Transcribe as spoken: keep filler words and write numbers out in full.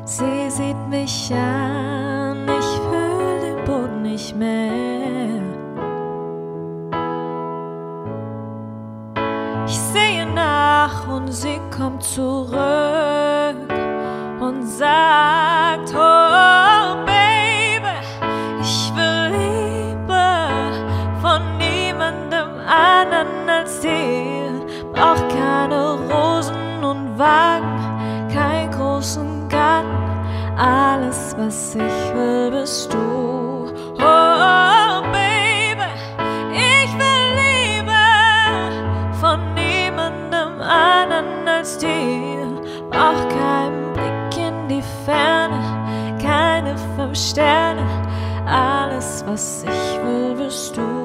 Sie sieht mich an, ich fühl den Boden nicht mehr. Ich sehe nach und sie kommt zurück und sagt: Oh Baby, ich will Liebe von niemandem anderen als dir. Brauch keine Rosen und Wagen, keinen großen Garten. Alles, was ich will, bist du. Oh Baby, ich will Liebe von niemandem anderen als dir. Brauch keinen Blick in die Ferne, keine fünf Sterne. Alles, was ich will, bist du.